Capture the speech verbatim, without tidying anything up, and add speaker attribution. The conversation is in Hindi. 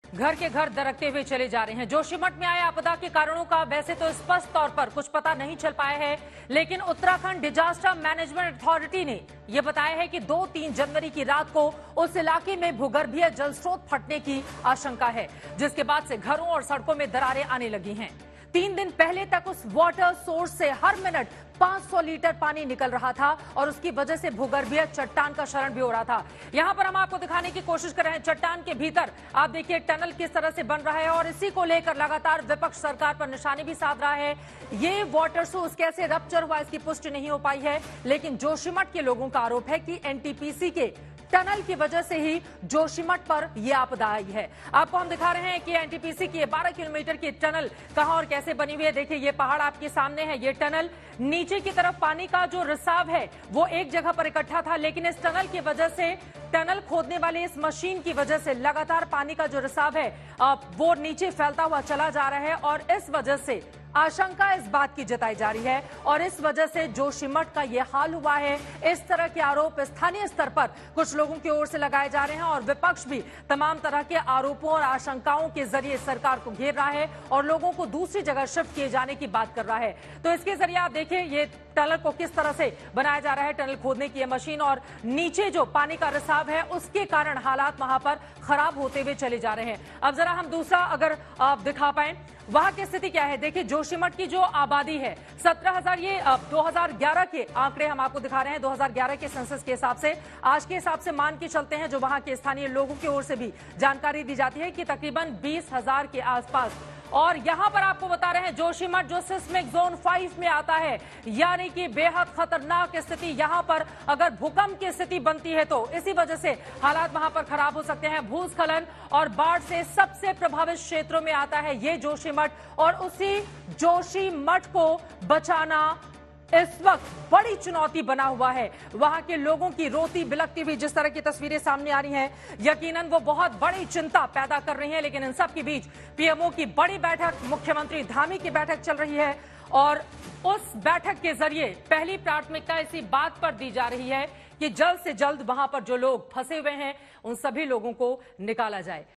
Speaker 1: घर के घर दरकते हुए चले जा रहे हैं। जोशीमठ में आए आपदा के कारणों का वैसे तो स्पष्ट तौर पर कुछ पता नहीं चल पाया है, लेकिन उत्तराखंड डिजास्टर मैनेजमेंट अथॉरिटी ने यह बताया है कि दो तीन जनवरी की रात को उस इलाके में भूगर्भीय जल स्रोत फटने की आशंका है, जिसके बाद से घरों और सड़कों में दरारें आने लगी हैं। तीन दिन पहले तक उस वाटर सोर्स से हर मिनट पाँच सौ लीटर पानी निकल रहा था और उसकी वजह से भूगर्भीय चट्टान का शरण भी हो रहा था। यहां पर हम आपको दिखाने की कोशिश कर रहे हैं, चट्टान के भीतर आप देखिए टनल किस तरह से बन रहा है और इसी को लेकर लगातार विपक्ष सरकार पर निशाने भी साध रहा है। ये वाटर सोर्स कैसे रप्चर हुआ इसकी पुष्टि नहीं हो पाई है, लेकिन जोशीमठ के लोगों का आरोप है कि एनटीपीसी के टनल की वजह से ही जोशीमठ पर यह आपदा आई है। आपको हम दिखा रहे हैं कि एनटीपीसी की बारह किलोमीटर की टनल कहां और कैसे बनी हुई है। देखिए ये पहाड़ आपके सामने है, ये टनल नीचे की तरफ पानी का जो रिसाव है वो एक जगह पर इकट्ठा था, लेकिन इस टनल की वजह से टनल खोदने वाले इस मशीन की वजह से लगातार पानी का जो रिसाव है वो नीचे फैलता हुआ चला जा रहा है और इस वजह से आशंका इस बात की जताई जा रही है और इस वजह से जोशीमठ का यह हाल हुआ है। इस तरह के आरोप स्थानीय स्तर पर कुछ लोगों की ओर से लगाए जा रहे हैं और विपक्ष भी तमाम तरह के आरोपों और आशंकाओं के जरिए सरकार को घेर रहा है और लोगों को दूसरी जगह शिफ्ट किए जाने की बात कर रहा है। तो इसके जरिए आप देखिए ये टनल को किस तरह से बनाया जा रहा है, टनल खोदने की मशीन और नीचे जो पानी का रिसाव है उसके कारण हालात वहां पर खराब होते हुए चले जा रहे हैं। अब जरा हम दूसरा अगर आप दिखा पाए वहां की स्थिति क्या है। देखिए जोशीमठ की जो आबादी है सत्रह हजार, ये दो हज़ार ग्यारह के आंकड़े हम आपको दिखा रहे हैं। दो हज़ार ग्यारह के सेंसस के हिसाब से आज के हिसाब से मान के चलते हैं, जो वहां के स्थानीय लोगों की ओर से भी जानकारी दी जाती है कि तकरीबन बीस हजार के आसपास। और यहां पर आपको बता रहे हैं जोशीमठ जो सिस्मिक जोन फाइव में आता है, यानी कि बेहद खतरनाक स्थिति। यहां पर अगर भूकंप की स्थिति बनती है तो इसी वजह से हालात वहां पर खराब हो सकते हैं। भूस्खलन और बाढ़ से सबसे प्रभावित क्षेत्रों में आता है ये जोशीमठ और उसी जोशीमठ को बचाना इस वक्त बड़ी चुनौती बना हुआ है। वहां के लोगों की रोती बिलखती हुई जिस तरह की तस्वीरें सामने आ रही हैं, यकीनन वो बहुत बड़ी चिंता पैदा कर रही हैं। लेकिन इन सब के बीच पीएमओ की बड़ी बैठक, मुख्यमंत्री धामी की बैठक चल रही है और उस बैठक के जरिए पहली प्राथमिकता इसी बात पर दी जा रही है कि जल्द से जल्द वहां पर जो लोग फंसे हुए हैं उन सभी लोगों को निकाला जाए।